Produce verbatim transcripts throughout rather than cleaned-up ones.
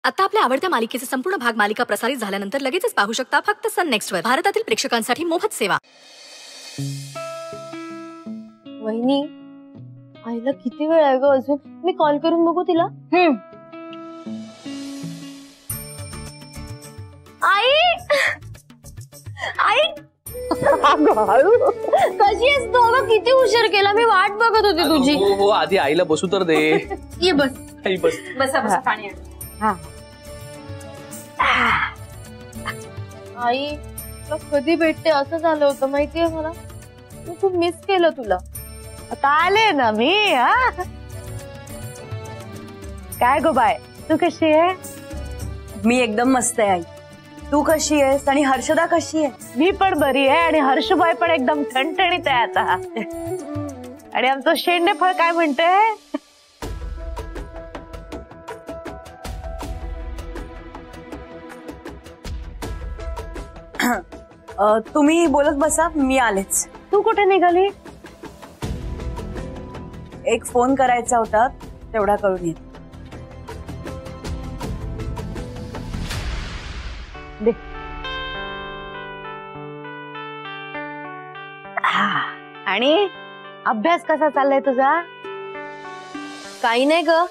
आता आपल्या आवडत्या मालिकेचे संपूर्ण भाग मालिका प्रसारित झाल्यानंतर लगेचच पाहू शकता फक्त सन नेक्स्ट वर. भारतातील प्रेक्षकांसाठी मोफत सेवा. वहिनी, आईला किती वेळ आहे ग अजून? मी कॉल करून बघू तिला. हम्म. आई आई कशी आहेस तू? अगं किती उशीर केला, मी वाट बघत होती तुझी. हो हो, आधी आईला बसू तर दे. ये बस. आई बस. बसा बसा, पाणी आण. हा. आई कधी भेटते असं झालं होतं माहितीये मला. मी खूप मिस केलं तुला. आता आले ना मी. हा काय गो बाय, तू कशी आहे? मी एकदम मस्त आहे आई. तू कशी आहेस आणि हर्षदा कशी आहे? मी पण बरी आहे आणि हर्षबाई पण एकदम ठणठणीत आहे आता. आणि आमचं शेंडेफळ काय म्हणते? तुम्ही बोलत बसा, मी आलेच. तू कुठे निघाली? एक फोन करायचा होता, तेवढा करून ये. दे. आणि अभ्यास कसा चाललाय तुझा? काही नाही ग.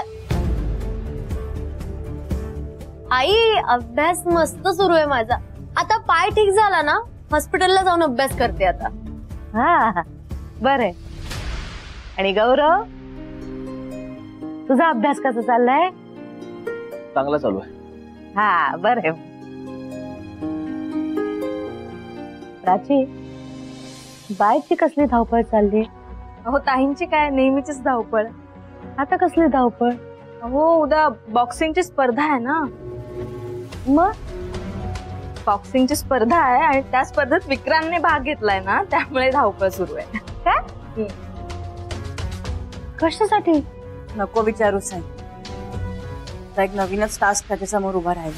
आई अभ्यास मस्त सुरू आहे माझा. आता पाय ठीक झाला ना, हॉस्पिटलला जाऊन अभ्यास करते आता. हा बरं. आणि गौरव, तुझा अभ्यास कसा चाललाय? चांगला चालू आहे. हा बरं. प्राची, बायची कसली धावपळ चालली? अहो ताईंची काय नेहमीचीच धावपळ. आता कसली धावपळ? हो उद्या बॉक्सिंगची स्पर्धा आहे ना. मग बॉक्सिंगची स्पर्धा आहे आणि त्या स्पर्धेत विक्रांतने भाग घेतलाय ना, त्यामुळे धावपळ सुरू आहे. काय? कशासाठी? नको विचारू साहेब. एक नवीनच टास्क त्याच्या समोर उभा राहिला.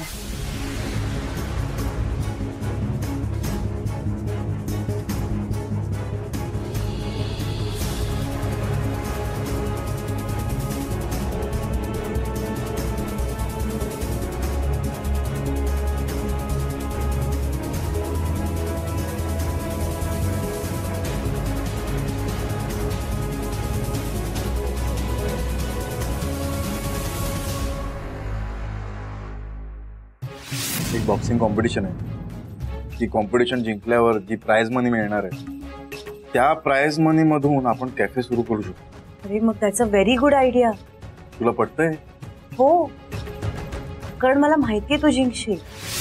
एक बॉक्सिंग कॉम्पिटिशन आहे. ती कॉम्पिटिशन जिंकल्यावर जी प्राइज मनी मिळणार आहे, त्या प्राइज मनी मधून आपण कॅफे सुरू करू शकतो. अरे मग त्याचा व्हेरी गुड आयडिया. तुला पटतंय? हो, कारण मला माहितीये तू जिंकशील.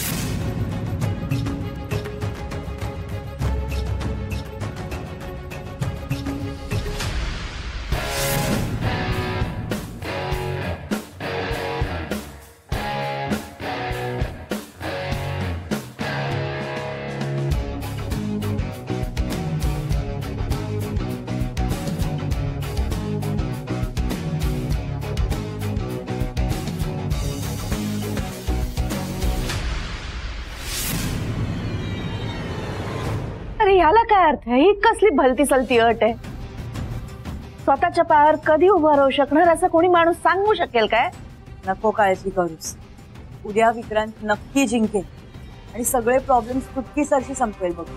अरे याला काय अर्थ आहे? ही कसली भलती सलती अट आहे? स्वतःच्या पायावर कधी उभा राहू शकणार असं कोणी माणूस सांगू शकेल काय? नको काळजी करूस. उद्या विक्रांत नक्की जिंकेल आणि सगळे प्रॉब्लेम्स तुटकी सरशी संपेल बघ.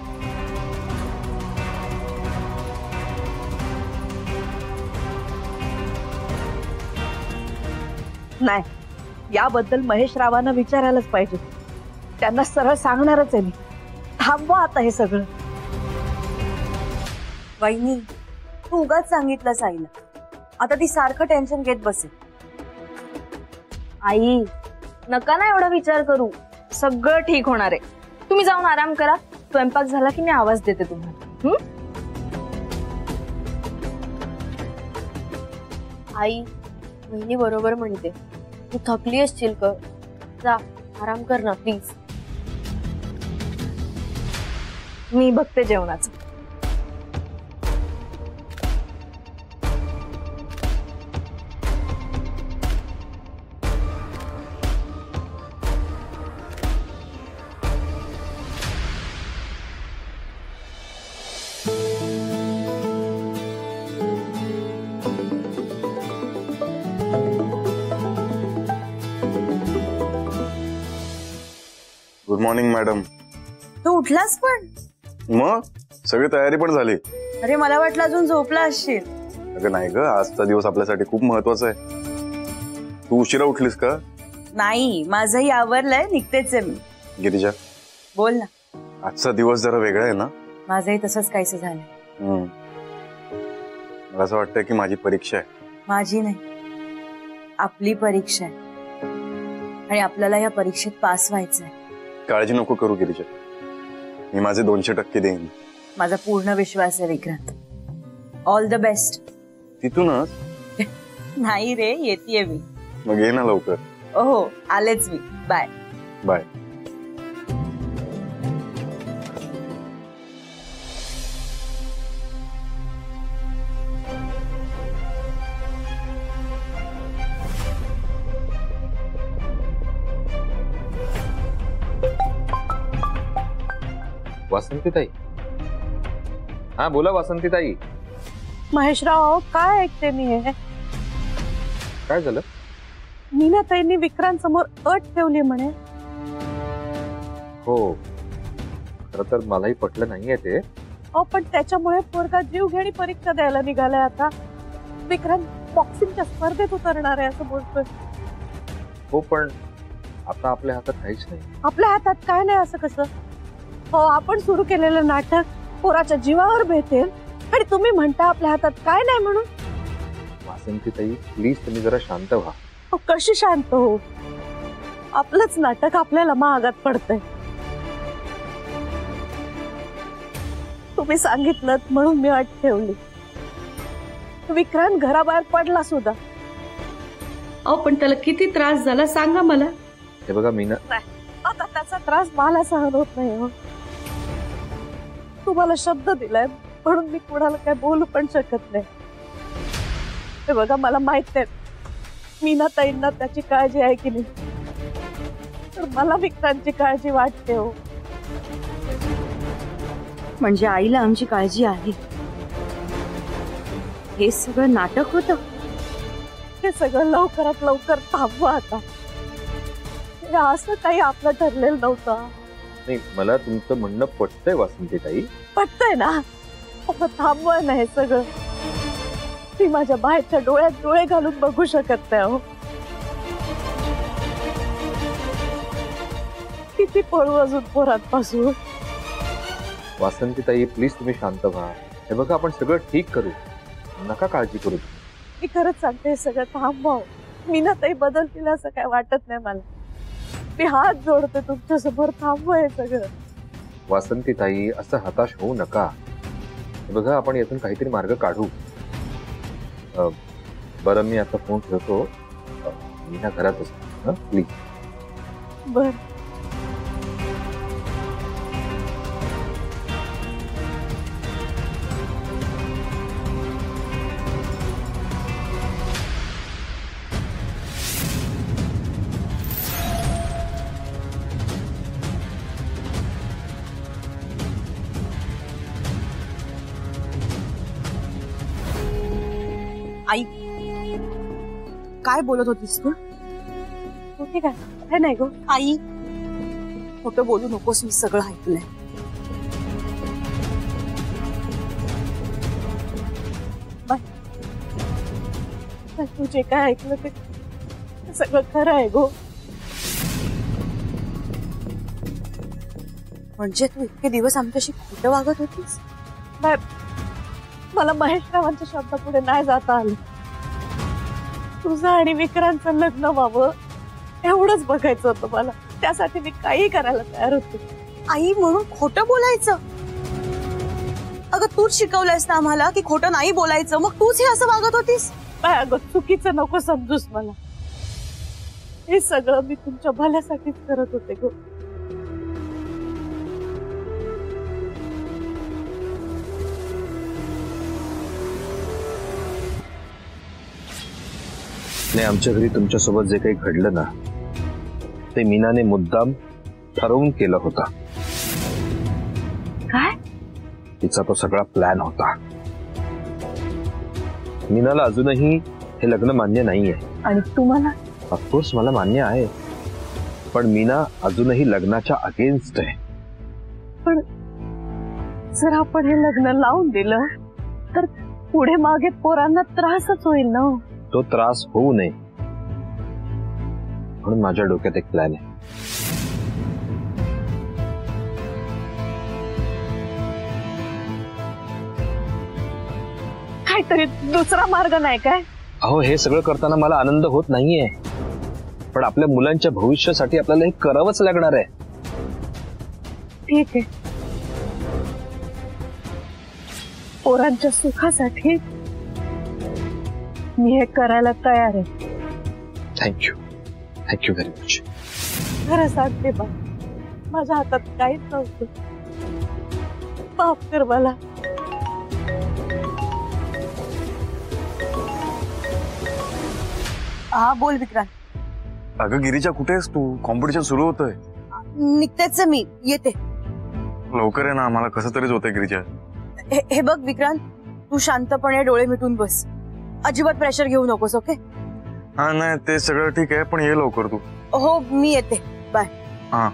नाही, याबद्दल महेश रावांना विचारायलाच पाहिजे. त्यांना सरळ सांगणारच आहे मी. थांबवा आता हे सगळं. वहिनी, तू उगाच सांगितलंस आईला. आता ती सारखं टेन्शन घेत बसेल. आई नका ना एवढा विचार करू. सगळं ठीक होणार आहे. तुम्ही जाऊन आराम करा. स्वयंपाक झाला की मी आवाज देते तुम्हाला. आई वहिनी बरोबर म्हणते. तू थकली असशील का? जा आराम कर ना प्लीज. मी बघते जेवणाचं. Good morning madam. तू उठलास पण? मग सगळी तयारी पण झाली. अरे मला वाटलं अजून झोपला असशील. अगं नाही ग, आजचा दिवस आपल्यासाठी खूप महत्वाचा आहे. तू उशिरा उठलीस का? नाही, माझंही आवरलंय, निघतेच आहे मी. गिरिजा बोल ना. आजचा दिवस जरा वेगळा आहे ना? माझंही तसंच काहीसं झालंय. हम्म. मला असं वाटतंय की माझी परीक्षा आहे. माझी नाही, आपली परीक्षा आहे आणि आपल्याला या परीक्षेत पास व्हायचंय. काळजी नको करू गिरिजा, मी माझे दोनशे टक्के देईन. माझा पूर्ण विश्वास आहे विक्रांत. All the best. तिथूनच नाही रे, येतेय मी. मग ये ना लवकर. हो, आलेच मी. Bye bye. वासंतीताई. हा बोला वासंतीताई. महेशराव, काय ऐकते मी हे? काय झालं? मीनाताईंनी विक्रांत समोर अट ठेवली म्हणे. हो, खरं तर मलाही पटलं नाहीये ते. अहो, पण त्याच्यामुळे पोरगा जीव घेणी परीक्षा द्यायला निघालाय. आता विक्रांत बॉक्सिंगच्या स्पर्धेत उतरणार आहे असं बोलतोय. हो, पण आता आपल्या हातात काहीच नाही. आपल्या हातात काय नाही असं कसं? हो, आपण सुरू केलेलं नाटक पोराच्या जीवावर भेटेल आणि तुम्ही म्हणता आपल्या हातात काय नाही म्हणून. वासंतीताई प्लीज तुम्ही जरा शांत व्हा. हो, कशी शांत हो? आपलंच नाटक आपल्याला महागात पडतंय. तुम्ही सांगितलं म्हणून मी अट ठेवली. विक्रांत घराबाहेर पडला सुद्धा. अहो, पण त्याला किती त्रास झाला सांगा मला. हे बघा मीना, आता त्याचा त्रास मला सहन होत नाही. हो, तुम्हाला शब्द दिलाय म्हणून मी कुणाला काय बोलू पण शकत नाही. हे बघा, मला माहित आहे मीनाताईंना त्याची काळजी आहे की नाही, तर मला विक्रांतची काळजी वाटते. हो, म्हणजे आईला आमची काळजी आहे. हे सगळं नाटक होतं. हे सगळं लवकरात लवकर थांबवा आता. हे असं काही आपलं ठरलेलं नव्हतं. नाही, मला तुमचं म्हणणं पटतंय वासंतीताई. पटतंय ना? आता थांबवा ना हे सगळं. मी माझ्या बाहेरच्या डोळ्यात डोळे घालून बघू शकत नाही. हो, किती पळू अजून पोरांपासून. वासंतीताई प्लीज तुम्ही शांत व्हा. हे बघा, आपण सगळं ठीक करू, नका काळजी करू. मी खरंच सांगते, हे सगळं थांबवा. मीनाताई बदलतील असं काय वाटत नाही मला. मी हात जोडते तुमच्या समोर, थांबवा हे सगळं. वासंतीताई असं हताश होऊ नका. हे बघा, आपण यातून काहीतरी मार्ग काढू. बरं, मी आता फोन ठेवतो. मीना घरातच. प्लीज. बर. आई, काय बोलत होतीस तू? ठीक आहे, काय नाही गो. आई, खोटं बोलू नकोस, मी सगळं ऐकलंय. तू जे काय ऐकलं ते सगळं खरं आहे गो. म्हणजे तू इतके दिवस आमच्याशी खोटं वागत होतीस? नाही, मला महेशरावांच्या शब्दापुढे नाही जाता आलं. तुझं आणि विक्रांतचं लग्न व्हावं एवढंच बघायचं होतं मला. त्यासाठी मी काही करायला तयार होते. आई, म्हणून खोटं बोलायचं? अगं, तूच शिकवलंयस ना आम्हाला की खोटं नाही बोलायचं, मग तूच हे असं वागत होतीस? काय अगं, चुकीचं नको समजूस मला. हे सगळं मी तुमच्या भल्यासाठीच करत होते गो. नाही, आमच्या घरी तुमच्यासोबत जे काही घडलं ना, ते मीनाने मुद्दाम ठरवून केलं होतं. काय? तिचा तो सगळा प्लॅन होता. मीनाला अजूनही हे लग्न मान्य नाहीये. आणि तुम्हाला? ऑफकोर्स मला मान्य आहे, पण मीना अजूनही लग्नाच्या अगेन्स्ट आहे. पण जर आपण हे लग्न लावून दिलं तर पुढे मागे पोरांना त्रासच होईल ना. तो त्रास होऊ नये म्हणून माझ्या डोक्यात एक प्लॅन आहे. काहीतरी दुसरा मार्ग नाही काय? अहो, हे सगळं करताना मला आनंद होत नाहीये, पण आपल्या मुलांच्या भविष्यासाठी आपल्याला हे करावंच लागणार आहे. ठीक आहे, पोरांच्या सुखासाठी मी हे करायला तयार आहे. Thank you thank you very much. खरं सांगते बा, माझ्या हातात काहीच नव्हतं. माफ कर मला. हा बोल विक्रांत. अगं गिरीजा, कुठे आहेस तू? कॉम्पिटिशन सुरू होतंय. निघतेच मी, येते. लवकर आहे ना, मला कसं तरीच होतंय गिरीजा. हे, हे बघ विक्रांत, तू शांतपणे डोळे मिटून बस. अजिबात प्रेशर घेऊ नकोस, ओके? हा नाही, ते सगळं ठीक आहे, पण ये लवकर तू. हो मी येते, बाय. हा.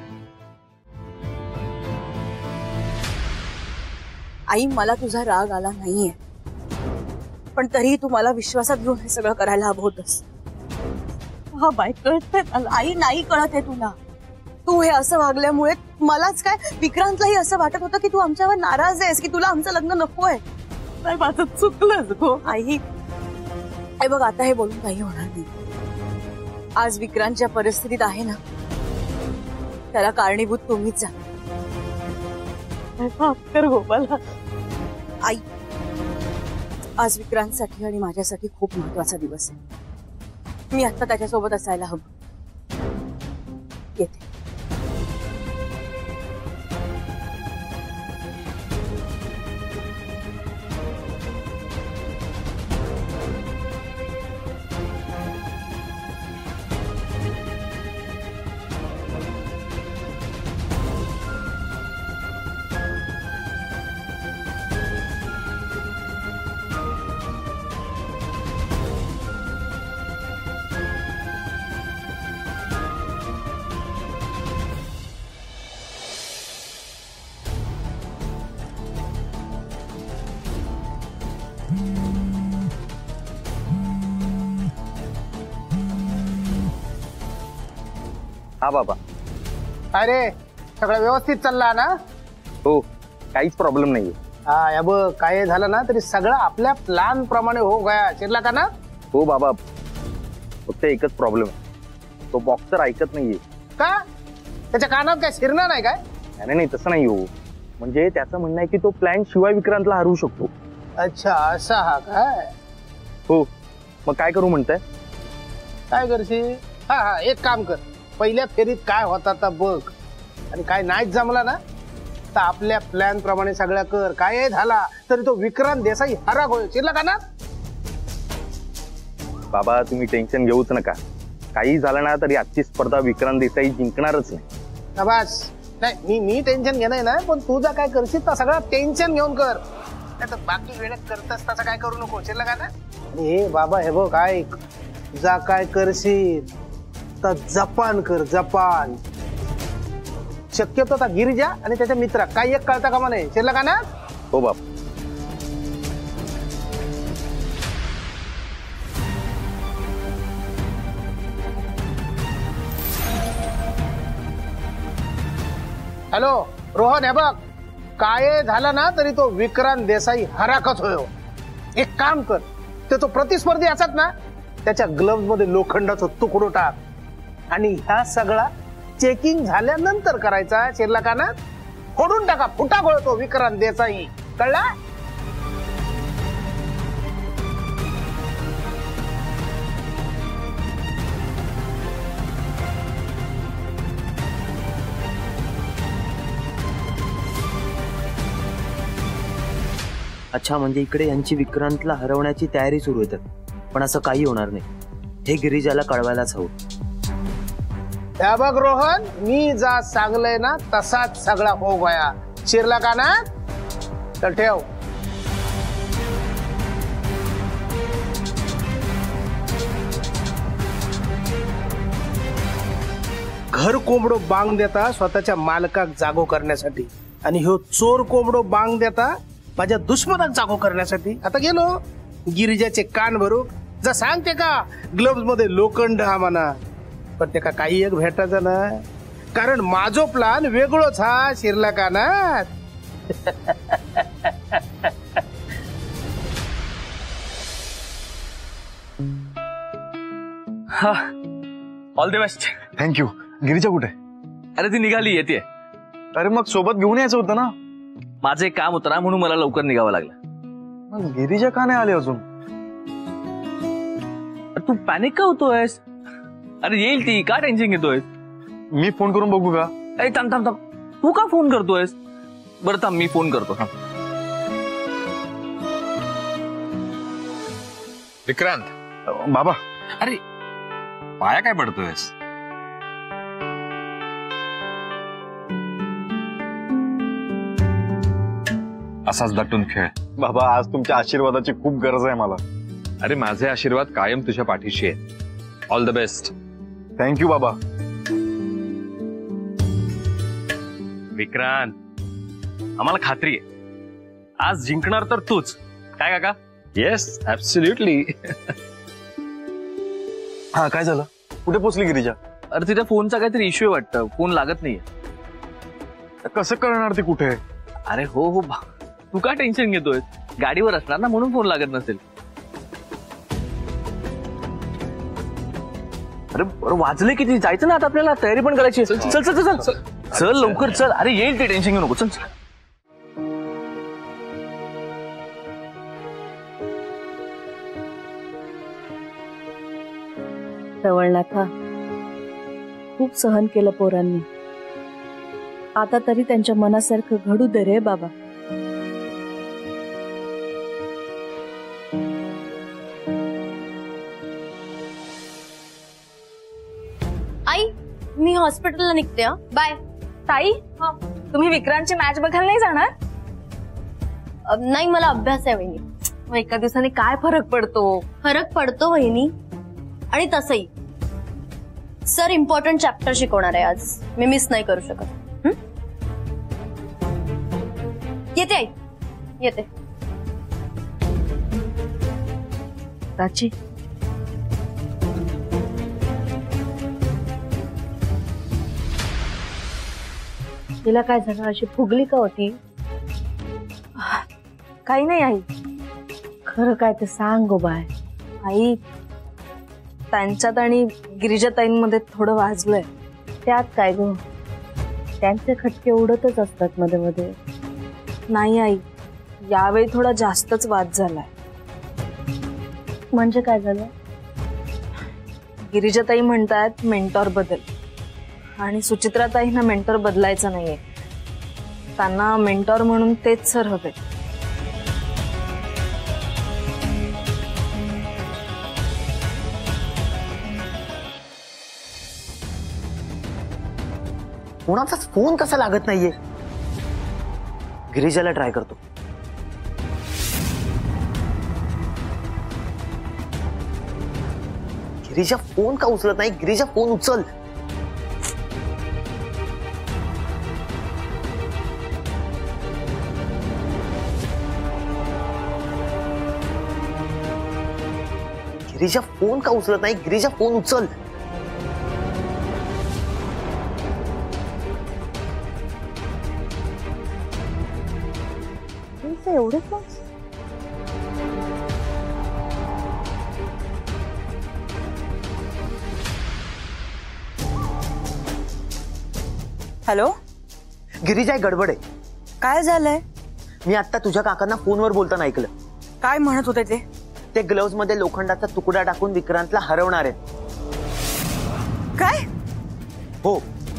आई, मला तुझा राग आला नाहीये, पण तरीही तू मला विश्वासात घेऊन हे सगळं करायला हवं होतंस. हा बाई, कळतंय मला. आई, नाही कळत आहे तुला. तू हे असं वागल्यामुळे मलाच काय, विक्रांतलाही असं वाटत होतं की तू आमच्यावर नाराज आहेस, की तुला आमचं लग्न नकोय. नाही, माझं चुकलंच गो. आई, हे बघ, आता हे बोलून काही होणार नाही. आज विक्रांत ज्या परिस्थितीत आहे ना, त्याला कारणीभूत तुम्हीच जा. माफ कर गो मला. आई, आज विक्रांतसाठी आणि माझ्यासाठी खूप महत्वाचा दिवस आहे. मी आता त्याच्यासोबत असायला हवं. येते. हा बाबा. अरे सगळं व्यवस्थित चालला ना? हो, काहीच प्रॉब्लेम नाहीये. हा, या बघ, काय झालं ना तरी सगळं आपल्या प्लॅन प्रमाणे हो गया. चिरला का ना? हो बाबा, फक्त एकच प्रॉब्लेम आहे, तो बॉक्सर ऐकत नाहीये. का? त्याच्या कानात काय शिरणार नाही काय? नाही नाही, तसं नाही हो. म्हणजे त्याचं म्हणणं आहे की तो प्लॅन शिवाय विक्रांतला हरवू शकतो. अच्छा, असा हा काय? हो, मग काय करू म्हणताय? काय करशील? हा हा, एक काम कर, पहिल्या फेरीत काय होता तर बघ, आणि काय नाहीच जमला ना तर आपल्या प्लॅन प्रमाणे सगळ्या कर. काय झाला तरी तो विक्रांत देसाई हरा होय. चिरला का ना? बाबा, तुम्ही टेन्शन घेऊच नका. काही झालं ना तरी आजची स्पर्धा विक्रांत देसाई जिंकणारच नाही. बस, नाही मी मी टेन्शन घेणार नाही, पण तू जर काय करशील तर सगळं टेन्शन घेऊन कर. नाही तर बाकी वेळेत करतस तसं काय करू नको. चिरला का ना? हे बाबा, हे बघ, ऐक, जा काय करशील तर जपान कर, जपान. शक्यतो आता गिरिजा आणि त्याच्या मित्रा काही एक कळता कामा नाही. चिरला का ना? हो बाप. हॅलो रोहन, हे बघ, काय झालं ना तरी तो विक्रांत देसाई हराकच होयो. एक काम कर, ते तो प्रतिस्पर्धी असत ना त्याच्या ग्लव्ह मध्ये लोखंडाचा तुकडो टाक, आणि ह्या सगळा चेकिंग झाल्यानंतर करायचा. चिरला का ना? फोडून टाका, फुटा गळतो विक्रांत देसाई. कळला? अच्छा, म्हणजे इकडे यांची विक्रांतला हरवण्याची तयारी सुरू होते, पण असं काही होणार नाही. हे गिरिजाला कळवायलाच हवं. त्या बघ रोहन, मी जा सांगलंय ना तसाच सगळा हो गया. चिरला का ना? तर ठेव. घर कोंबडो बांग देता स्वतःच्या मालकाक जागो करण्यासाठी आणि ह्यो चोर कोंबडो बांग देता माझ्या दुश्मनाक जागो करण्यासाठी. आता गेलो गिरिजाचे कान भरू जा सांगते का ग्लव्स मध्ये लोखंड हा म्हणा, पण ते का काही एक भेटायचं ना, कारण माझो प्लान वेगळोच हा शिरला कानात. हा all the best. Thank you. Girija कुठे? अरे ती निघाली येते. अरे मग सोबत घेऊन यायचं होतं ना. माझं एक काम होतं ना म्हणून मला लवकर निघावं लागलं. मग गिरिजा का नाही आली अजून? तू पॅनिक का होतोयस? अरे येईल ती, का टेन्शन घेतोयस? मी फोन करून बघू का? अरे थांब थांब थांब, तू का फोन करतोयस? बरं थांब मी फोन करतो. थांब. विक्रांत. बाबा. अरे पाया काय पडतोयस? असाच दटून खेळ. बाबा आज तुमच्या आशीर्वादाची खूप गरज आहे मला. अरे माझे आशीर्वाद कायम तुझ्या पाठीशी आहेत. All the best. थँक्यू बाबा. विक्रांत, आम्हाला खात्री आहे आज जिंकणार तर तूच, काय काका? Yes absolutely. हा काय झालं? कुठे पोचली गिरिजा? अरे तिच्या फोनचा काहीतरी इश्यू आहे वाटतं, फोन लागत नाहीये. कसं कळणार ती कुठे? अरे हो हो, तू का टेन्शन घेतोय? गाडीवर असणार ना म्हणून फोन लागत नसेल. अरे बरं वाजले किती? जायचं ना आता आपल्याला, तयारी पण करायची. चल चल चल चल चल चल लवकर चल. अरे येईल ते, टेन्शन घेऊ नको. चल चल. रवळनाथा, खूप सहन केलं पोरांनी. आता तरी त्यांच्या मनासारखं घडू दे रे बाबा. आई मी हॉस्पिटलला निघते. बाय. ताई तुम्ही विक्रांतची मॅच बघायला नाही जाणार? नाही, मला अभ्यास आहे वहिनी. मग एका दिवसाने काय फरक पडतो? फरक पडतो वहिनी. आणि तसंही सर इम्पॉर्टंट चॅप्टर शिकवणार आहे आज, मी मिस नाही करू शकत. येते आई, येते. प्राची, तिला काय झालं? अशी फुगली का होती? काही नाही आई. खरं काय ते सांग गो बाय. आई त्यांच्यात आणि गिरिजाताईंमध्ये थोडं वाजलंय. त्यात काय गो, त्यांचे खटके उडतच असतात मध्ये मध्ये. नाही आई, यावेळी थोडा जास्तच वाद झालाय. म्हणजे काय झालं? गिरिजाताई म्हणतात मेंटॉर बदल, आणि सुचित्राताईंना मेंटॉर बदलायचं नाहीये. त्यांना मेंटॉर म्हणून तेच सर हवे. कोणाचाच फोन कसा लागत नाहीये? गिरिजाला ट्राय करतो. गिरिजा फोन का उचलत नाही? गिरिजा फोन उचल. गिरिजा फोन का उचलत नाही? गिरिजा फोन उचल. एवढे हॅलो गिरिजा, गडबड आहे. काय झालंय? मी आता तुझ्या काकांना फोनवर बोलताना ऐकलं. काय म्हणत होते ते? ते ग्लोव्ज मध्ये लोखंडाचा तुकडा टाकून विक्रांतला हरवणार आहेत. काय? हो.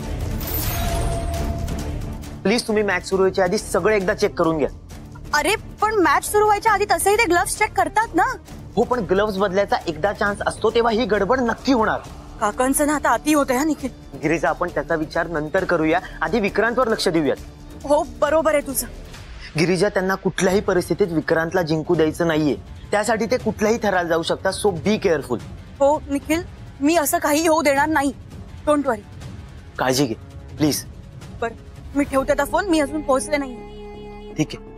प्लीज तुम्ही मॅच सुरू व्हायच्या आधी सगळं एकदा चेक करून घ्या. अरे पण मॅच सुरू व्हायच्या आधी तसंही ते ग्लव्स चेक करतात ना. हो, पण ग्लव्स बदलायचा एकदा चान्स असतो तेव्हा ही गडबड नक्की होणार. काकांचं ना आता अति होतंय हा निखिल. गिरिजा, आपण त्याचा विचार नंतर करूया, आधी विक्रांतवर लक्ष देऊयात. हो बरोबर आहे तुझं. गिरिजा, त्यांना कुठल्याही परिस्थितीत विक्रांतला जिंकू द्यायचं नाहीये. त्यासाठी ते कुठल्याही थराला जाऊ शकतात, सो बी केअरफुल. हो निखिल, मी असं काही होऊ देणार नाही. Don't worry. काळजी घे प्लीज. बर मी ठेवते आता फोन, मी अजून पोहोचले नाही. ठीक आहे.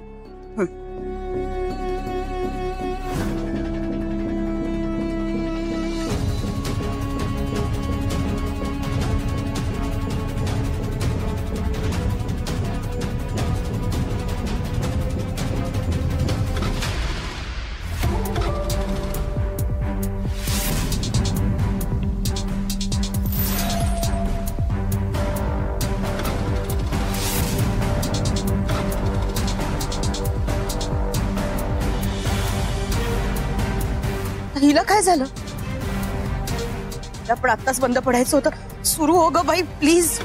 हिला काय झालं? आपण आत्ताच बंद पडायचं होतं. सुरू हो ग बाई प्लीज.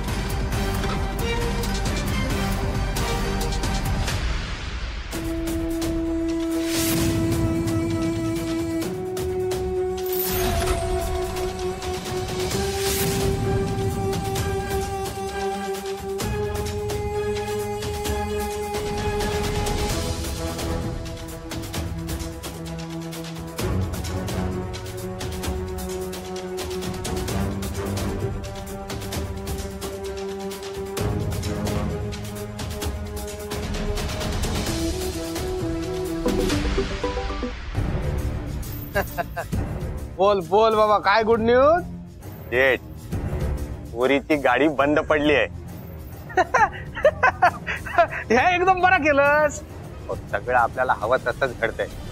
बोल बोल बाबा, काय गुड न्यूज? जेट पोरीची गाडी बंद पडली आहे. हे एकदम बरं केलंस. सगळं आपल्याला हवं तसंच घडतंय.